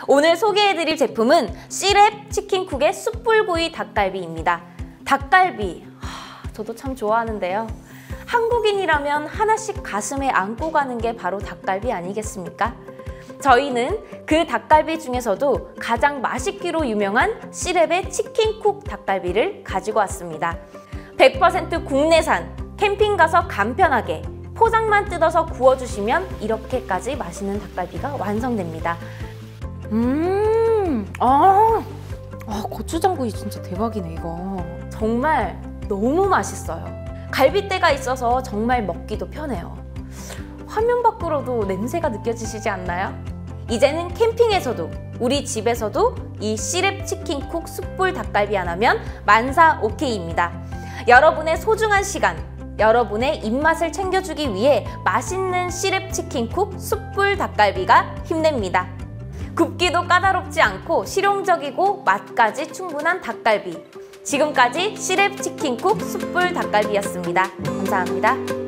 오늘 소개해드릴 제품은 C랩 치킨쿡의 숯불구이 닭갈비입니다. 닭갈비, 저도 참 좋아하는데요. 한국인이라면 하나씩 가슴에 안고 가는 게 바로 닭갈비 아니겠습니까? 저희는 그 닭갈비 중에서도 가장 맛있기로 유명한 C랩의 치킨쿡 닭갈비를 가지고 왔습니다. 100% 국내산, 캠핑 가서 간편하게 포장만 뜯어서 구워주시면 이렇게까지 맛있는 닭갈비가 완성됩니다. 고추장구이 진짜 대박이네 이거. 정말 너무 맛있어요. 갈비대가 있어서 정말 먹기도 편해요. 화면 밖으로도 냄새가 느껴지시지 않나요? 이제는 캠핑에서도 우리 집에서도 이 C랩 치킨쿡 숯불 닭갈비 하나면 만사 오케이입니다. 여러분의 소중한 시간, 여러분의 입맛을 챙겨주기 위해 맛있는 C랩 치킨쿡 숯불 닭갈비가 힘냅니다. 굽기도 까다롭지 않고 실용적이고 맛까지 충분한 닭갈비. 지금까지 C랩 치킨쿡 숯불 닭갈비였습니다. 감사합니다.